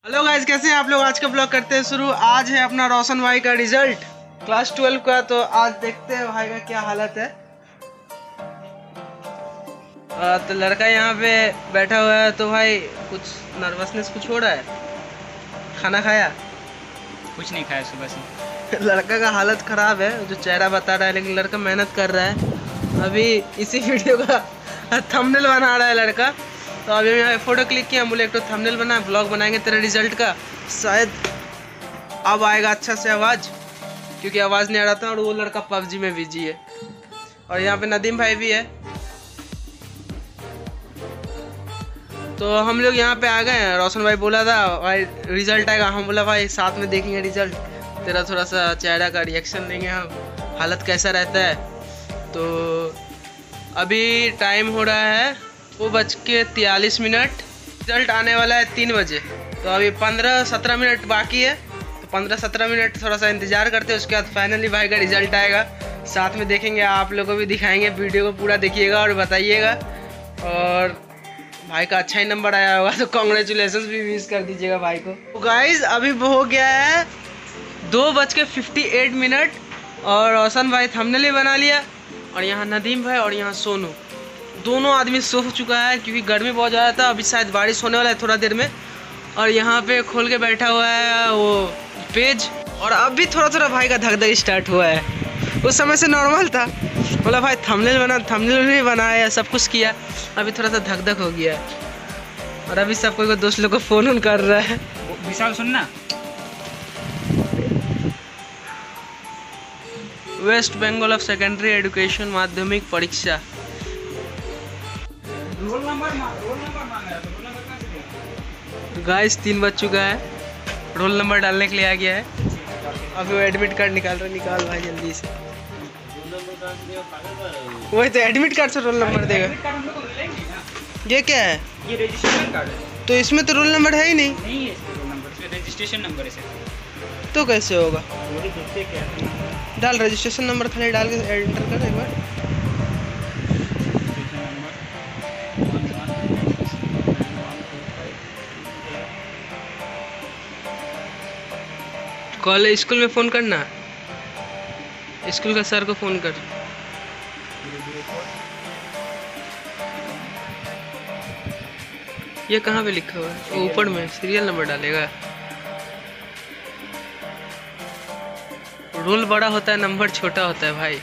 Hello guys, कैसे हैं आप लोग। आज का ब्लॉग करते हैं शुरू। आज है अपना रोशन भाई का रिजल्ट क्लास 12 का। तो आज देखते हैं भाई का क्या हालत है। तो लड़का यहाँ पे बैठा हुआ है। तो भाई कुछ नर्वसनेस कुछ हो रहा है। खाना खाया? कुछ नहीं खाया सुबह से। लड़का का हालत ख़राब है, जो चेहरा बता रहा है, लेकिन लड़का मेहनत कर रहा है। अभी इसी वीडियो का थंबनेल बना रहा है लड़का। तो अभी हम यहाँ फ़ोटो क्लिक किया, बोले एक तो थंबनेल बना, ब्लॉग बनाएंगे तेरे रिजल्ट का। शायद अब आएगा अच्छा से आवाज़, क्योंकि आवाज़ नहीं आ रहा था। और वो लड़का पबजी में बिजी है। और यहाँ पे नदीम भाई भी है। तो हम लोग यहाँ पे आ गए हैं। रोशन भाई बोला था भाई रिजल्ट आएगा, हम बोला भाई साथ में देखेंगे रिजल्ट, तेरा थोड़ा सा चेहरा का रिएक्शन देंगे हम, हालत कैसा रहता है। तो अभी टाइम हो रहा है 2:43। रिजल्ट आने वाला है 3 बजे। तो अभी 15-17 मिनट बाकी है। तो 15-17 मिनट थोड़ा सा इंतज़ार करते हैं, उसके बाद फाइनली भाई का रिजल्ट आएगा। साथ में देखेंगे, आप लोगों को भी दिखाएंगे। वीडियो को पूरा देखिएगा और बताइएगा। और भाई का अच्छा ही नंबर आया होगा तो कॉन्ग्रेचुलेशंस भी विश कर दीजिएगा भाई को। तो गाइज अभी हो गया है 2:58। और रोशन भाई थंबनेल भी बना लिया। और यहाँ नदीम भाई और यहाँ सोनू, दोनों आदमी सो चुका है, क्योंकि गर्मी बहुत ज़्यादा था। अभी शायद बारिश होने वाला है थोड़ा देर में। और यहाँ पे खोल के बैठा हुआ है वो पेज। और अभी थोड़ा थोड़ा भाई का धक धक स्टार्ट हुआ है। उस समय से नॉर्मल था, बोला भाई थंबनेल बना, थंबनेल भी बनाया, सब कुछ किया। अभी थोड़ा सा धक धक हो गया है। और अभी सब कोई को दोस्त लोग को फ़ोन कर रहा है। विशाल सुनना, West Bengal of secondary education माध्यमिक परीक्षा। रोल नंबर मांग रहा था। रोल नंबर कहाँ से दिया? गाइस 3 बज चुका है, रोल नंबर डालने के लिए आ गया है। अभी वो एडमिट कार्ड निकाल भाई जल्दी से। वही तो एडमिट कार्ड से रोल नंबर देगा। ये क्या है? ये रजिस्ट्रेशन कार्ड है। तो इसमें तो रोल नंबर है ही नहीं। नहीं है इसमें रोल नंबर, इसमें रजिस्ट्रेशन नंबर है सिर्फ। तो कैसे होगा? वो देखते क्या है। डाल रजिस्ट्रेशन नंबर खाली डाल के एंटर कर एक बार। कॉलेज स्कूल में फ़ोन करना, स्कूल का सर को फ़ोन कर। ये कहाँ पे लिखा हुआ है? ऊपर में सीरियल नंबर डालेगा। रोल बड़ा होता है, नंबर छोटा होता है भाई।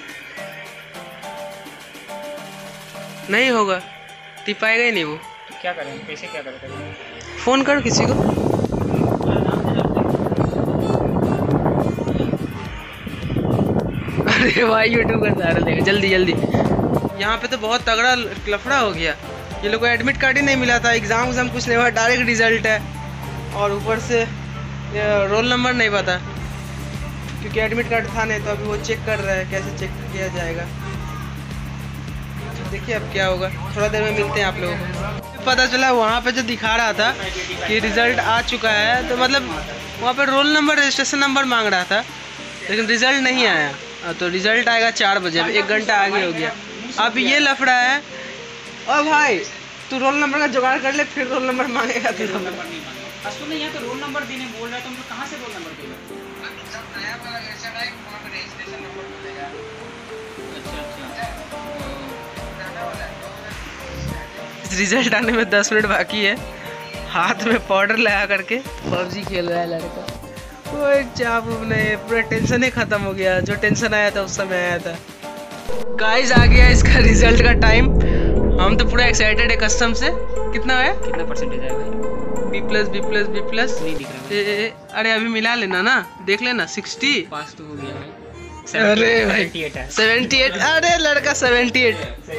नहीं होगा, टिपाएगा ही नहीं वो। तो क्या करें, कैसे क्या करें? फ़ोन करो किसी को। अरे भाई यूट्यूब का सहारा लेगा, जल्दी जल्दी। यहाँ पे तो बहुत तगड़ा लफड़ा हो गया। ये लोग को एडमिट कार्ड ही नहीं मिला था, एग्ज़ाम कुछ नहीं हुआ, डायरेक्ट रिजल्ट है। और ऊपर से रोल नंबर नहीं पता, क्योंकि एडमिट कार्ड था नहीं। तो अभी वो चेक कर रहा है, कैसे चेक किया जाएगा। देखिए अब क्या होगा, थोड़ा देर में मिलते हैं आप लोगों को। पता चला वहाँ पे जो दिखा रहा था कि रिज़ल्ट आ चुका है, तो मतलब वहाँ पे रोल नंबर रजिस्ट्रेशन नंबर मांग रहा था, लेकिन रिज़ल्ट नहीं आया। तो रिज़ल्ट आएगा 4 बजे, अब 1 घंटा आगे हो गया। अब ये लफड़ा है। और भाई तू रोल नंबर का जुगाड़ कर ले, फिर रोल नंबर मांगेगा। रोल नंबर नहीं मांगा। असल में यहाँ तो रोल नंबर देने बोल रहा है, तो हम लोग कहाँ से रोल नंबर देगा? रिजल्ट आने में 10 मिनट बाकी है। हाथ में पाउडर लगा करके पबजी खेल रहा है लड़का। कोई चाप नहीं, पूरा टेंशन ही खत्म हो गया। जो टेंशन आया था उस समय आया था। गाइस आ गया इसका रिजल्ट का टाइम। हम तो पूरा एक्साइटेड है कसम से। कितना है? कितना परसेंटेज आएगा? B+, नहीं दिख रहा। अरे अभी मिला लेना ना, देख लेना। 60 पास तो हो गया भाई। अरे भाई 78। अरे लड़का 78।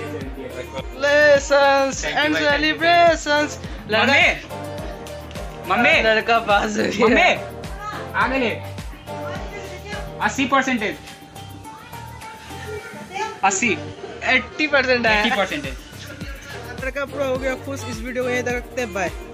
Lessons and celebrations. मम्मी लड़का पास हो गया। मम्मी आ गए 80%। 80% आया। 80%। लड़का पूरा हो गया खुश। इस वीडियो को यहीं तक रखते हैं, बाय।